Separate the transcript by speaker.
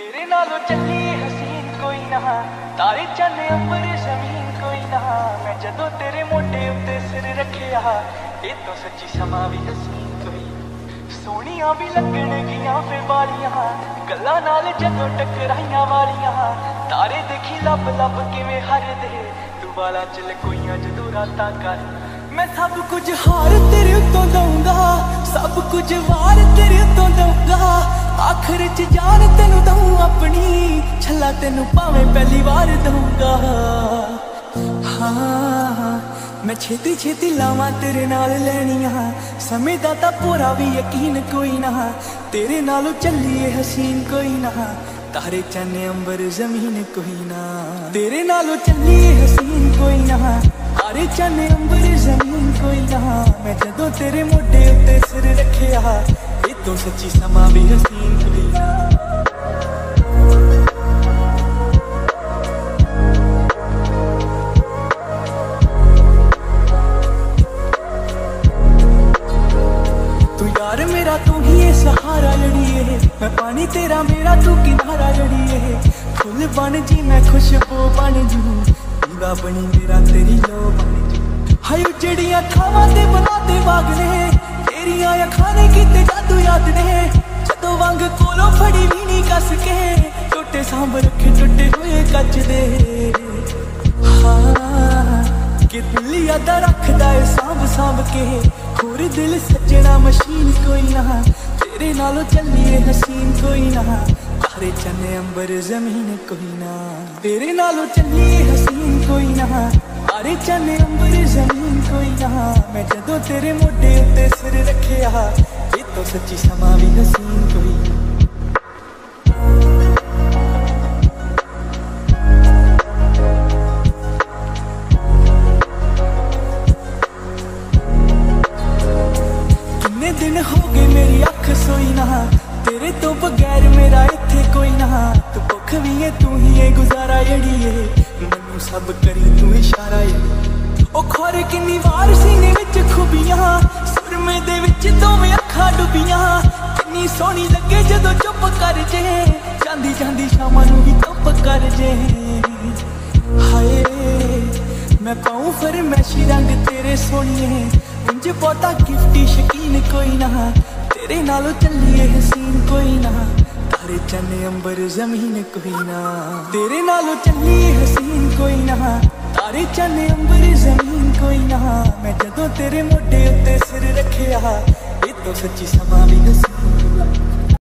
Speaker 1: तेरे नालों चली हसीन कोई ना, तारे चन अंबर जमीन कोई ना। मैं जदों तेरे मोटे उत्ते सिर रखिया, ये तो सच्ची समा भी हसीन कोई। सोहणियां भी लगणगियां फिर बालियां, गल्लां नाल जदों टकराइयां वालियां। तारे देखी लब लब किवें हरदे, तू वाला च लकोइयां जदों रातां कर। मैं सब कुछ हार तेरे उत्तों दूंगा, सब कुछ वार तेरे उत्तों दूंगा। आखिर च जान तेनू दूं अपनी, छला तेनू भावें पहली बार दूंगा। हाँ मैं छेती छेती लावां तेरे नाल लैनियां, समय दा तां पूरा भी यकीन कोई ना। तेरे नालों चलिए हसीन कोई ना, तारे चन अंबर जमीन कोई ना। तेरे नालों चलिए हसीन कोई ना, तारे चन अंबर जमीन कोई ना। मैं जदों तेरे मोढे उत्ते सिर रखिया, ये तो सच्ची समा भी हसीन कोई ना। तू यार मेरा तू ही है सहारा लड़िए, मैं पानी तेरा मेरा तू किनारा लड़िए। फुल बन जी मैं खुशबू बन जू, दीवा बनी मेरा तेरी लो बन जू। हाय उजड़ियां थावां ते बनाते बाग ने, तेरियां अखां ने कीते जादू याद ने। जदों वंग कोलों फड़ी भी नहीं कस के, टुटे सांभ रखे टुटे हुए कच दे। हाँ कि दिल यादा रखदा है सांभ सांभ के, होर दिल सजना मशीन कोई ना। तेरे नालों चलिए हसीन कोई ना, तारे चन अंबर जमीन कोई ना। तेरे नालों चलिए हसीन कोई ना, तारे चन अंबर जमीन कोई ना। मैं जदों तेरे मोढे उत्ते सिर रखिया, ये तो सच्ची समा भी हसीन कोई ना। कितने दिन हो गए मेरी अख सोई ना, तेरे तो बगैर मेरा इत्थे कोई ना। तू भुख भी है तू ही है गुजारा जड़िए, मैनू सब करी तू इशारा। ओ खोर किन्नी वार सीने विच खुबियां, सुरमे दे विच दोवें अखां डुबियां। किन्नी सोहनी लगे जदों चुप कर जे, जांदी जांदी शामां नूं भी चुप कर जे। हाय मैं पाऊं फरमैशी रंग तेरे सोहणिए, उंज बहुता गिफ्टी शकीन कोई ना। तेरे नालों चलिए हसीन कोई ना, तारे चन अंबर जमीन कोई ना। तेरे नालों चलिए हसीन कोई ना, तारे चन अंबर जमीन कोई ना। मैं जदों तेरे मोढे उत्ते सिर रखिया, ये तो सच्ची समा भी हसीन।